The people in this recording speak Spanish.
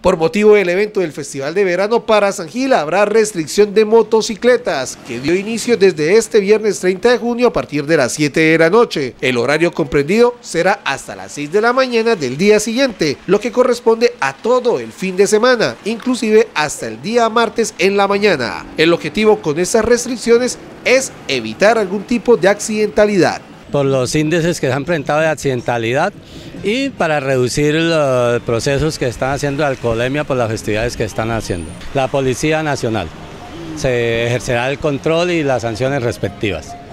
Por motivo del evento del Festival de Verano para San Gil habrá restricción de motocicletas que dio inicio desde este viernes 30 de junio a partir de las 7 de la noche. El horario comprendido será hasta las 6 de la mañana del día siguiente, lo que corresponde a todo el fin de semana, inclusive hasta el día martes en la mañana. El objetivo con estas restricciones es evitar algún tipo de accidentalidad. Por los índices que se han presentado de accidentalidad y para reducir los procesos que están haciendo de alcoholemia por las festividades que están haciendo. La Policía Nacional se ejercerá el control y las sanciones respectivas.